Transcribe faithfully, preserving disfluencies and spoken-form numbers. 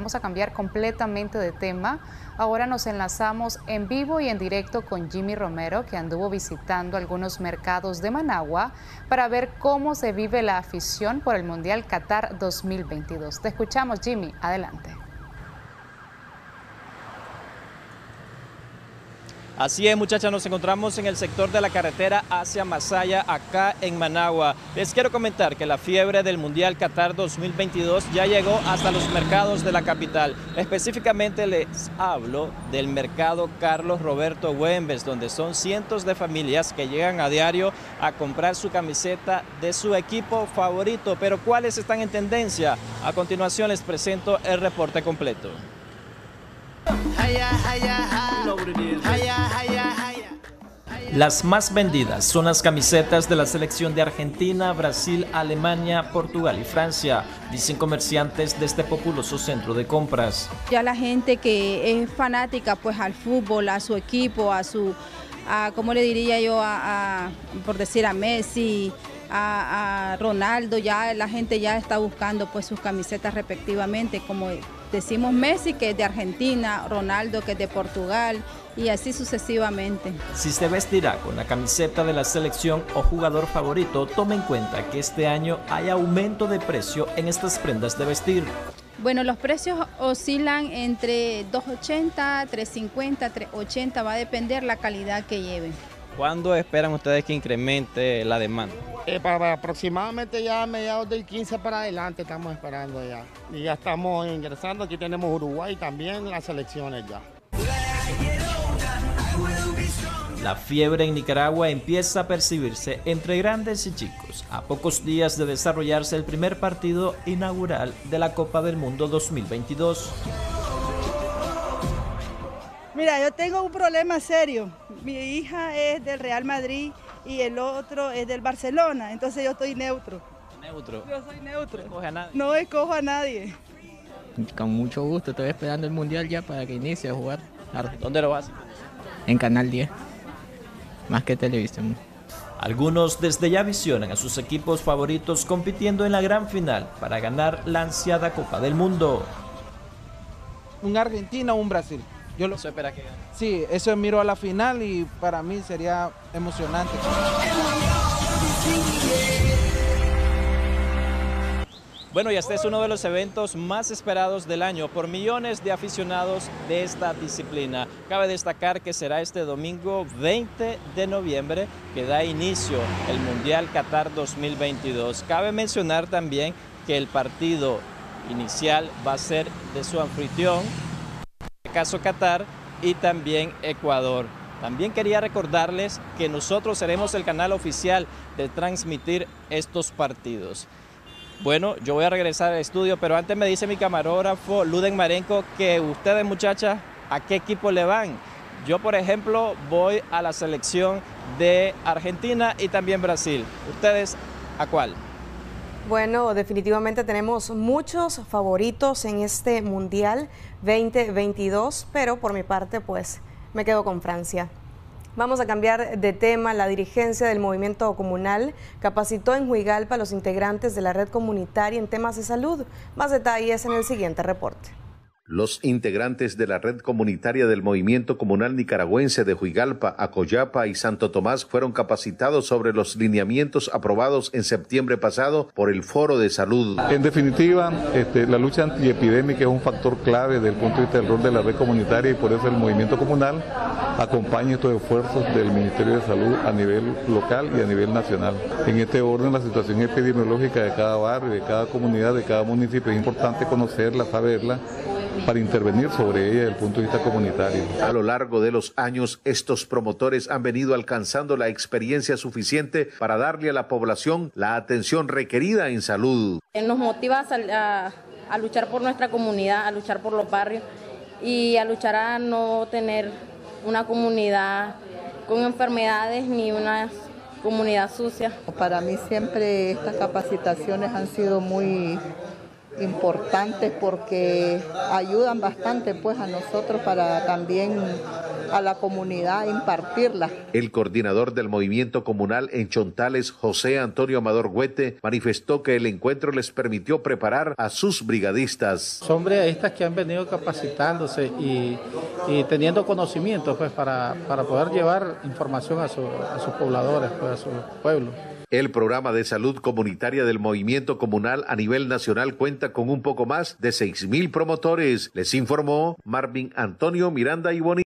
Vamos a cambiar completamente de tema. Ahora nos enlazamos en vivo y en directo con Jimmy Romero, que anduvo visitando algunos mercados de Managua para ver cómo se vive la afición por el Mundial Qatar dos mil veintidós. Te escuchamos, Jimmy. Adelante. Así es, muchachas, nos encontramos en el sector de la carretera hacia Masaya, acá en Managua. Les quiero comentar que la fiebre del Mundial Qatar dos mil veintidós ya llegó hasta los mercados de la capital. Específicamente les hablo del mercado Carlos Roberto Güemes, donde son cientos de familias que llegan a diario a comprar su camiseta de su equipo favorito. Pero ¿cuáles están en tendencia? A continuación les presento el reporte completo. Las más vendidas son las camisetas de la selección de Argentina, Brasil, Alemania, Portugal y Francia, dicen comerciantes de este populoso centro de compras. Ya la gente que es fanática pues al fútbol, a su equipo, a su, a, ¿cómo le diría yo? A, a, por decir a Messi, a, a Ronaldo, ya la gente ya está buscando pues sus camisetas respectivamente, como decimos Messi que es de Argentina, Ronaldo que es de Portugal y así sucesivamente. Si se vestirá con la camiseta de la selección o jugador favorito, tome en cuenta que este año hay aumento de precio en estas prendas de vestir. Bueno, los precios oscilan entre dos ochenta, tres cincuenta, tres ochenta, va a depender la calidad que lleven. ¿Cuándo esperan ustedes que incremente la demanda? Eh, para aproximadamente ya a mediados del quince para adelante estamos esperando ya. Y ya estamos ingresando, aquí tenemos Uruguay también, las selecciones ya. La fiebre en Nicaragua empieza a percibirse entre grandes y chicos, a pocos días de desarrollarse el primer partido inaugural de la Copa del Mundo dos mil veintidós. Mira, yo tengo un problema serio. Mi hija es del Real Madrid y el otro es del Barcelona, entonces yo estoy neutro. ¿Neutro? Yo soy neutro. ¿No escoge a nadie? No escojo a nadie. Con mucho gusto, estoy esperando el Mundial ya para que inicie a jugar. ¿Dónde lo vas? En Canal diez, más que televisión. Algunos desde ya visionan a sus equipos favoritos compitiendo en la gran final para ganar la ansiada Copa del Mundo. Un Argentina o un Brasil. Yo lo... ¿Eso espera que gane? Sí, eso miro a la final y para mí sería emocionante. Bueno, y este es uno de los eventos más esperados del año por millones de aficionados de esta disciplina. Cabe destacar que será este domingo veinte de noviembre que da inicio el Mundial Qatar dos mil veintidós. Cabe mencionar también que el partido inicial va a ser de su anfitrión, en este caso Qatar, y también Ecuador. También quería recordarles que nosotros seremos el canal oficial de transmitir estos partidos. Bueno, yo voy a regresar al estudio, pero antes me dice mi camarógrafo Luden Marenco que ustedes, muchachas, ¿a qué equipo le van? Yo, por ejemplo, voy a la selección de Argentina y también Brasil. ¿Ustedes a cuál? Bueno, definitivamente tenemos muchos favoritos en este Mundial veinte veintidós, pero por mi parte, pues, me quedo con Francia. Vamos a cambiar de tema. La dirigencia del movimiento comunal capacitó en Juigalpa a los integrantes de la red comunitaria en temas de salud. Más detalles en el siguiente reporte. Los integrantes de la red comunitaria del movimiento comunal nicaragüense de Juigalpa, Acoyapa y Santo Tomás fueron capacitados sobre los lineamientos aprobados en septiembre pasado por el Foro de Salud. En definitiva, este, la lucha antiepidémica es un factor clave desde el punto de vista del rol de la red comunitaria y por eso el movimiento comunal acompaña estos esfuerzos del Ministerio de Salud a nivel local y a nivel nacional. En este orden, la situación epidemiológica de cada barrio, de cada comunidad, de cada municipio es importante conocerla, saberla, para intervenir sobre ella desde el punto de vista comunitario. A lo largo de los años, estos promotores han venido alcanzando la experiencia suficiente para darle a la población la atención requerida en salud. Nos motiva a, a, a luchar por nuestra comunidad, a luchar por los barrios y a luchar a no tener una comunidad con enfermedades ni una comunidad sucia. Para mí siempre estas capacitaciones han sido muy importantes porque ayudan bastante pues a nosotros para también a la comunidad, impartirla. El coordinador del movimiento comunal en Chontales, José Antonio Amador Huete, manifestó que el encuentro les permitió preparar a sus brigadistas. Son brigadistas que han venido capacitándose y, y teniendo conocimiento pues, para, para poder llevar información a, su, a sus pobladores, pues, a su pueblo. El programa de salud comunitaria del movimiento comunal a nivel nacional cuenta con un poco más de seis mil promotores. Les informó Marvin Antonio Miranda y Bonilla.